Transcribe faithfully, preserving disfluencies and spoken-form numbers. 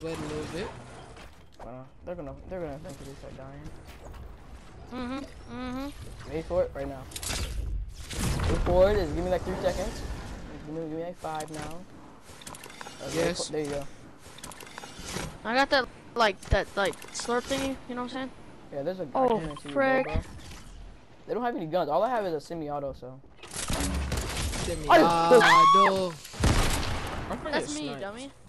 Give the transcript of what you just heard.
sweat a little bit. Uh, they're gonna, they're gonna eventually start dying. Mhm. Mhm. Wait for it right now. Wait for it. Just give me like three seconds. Give me, give me like five now. Okay, Yes. There you go. I got that like that like slurp thingy. You know what I'm saying? Yeah, there's a. Oh, I can't even see you, frick. bro. They don't have any guns. All I have is a semi-auto, so. Semi-auto. That's me, dummy.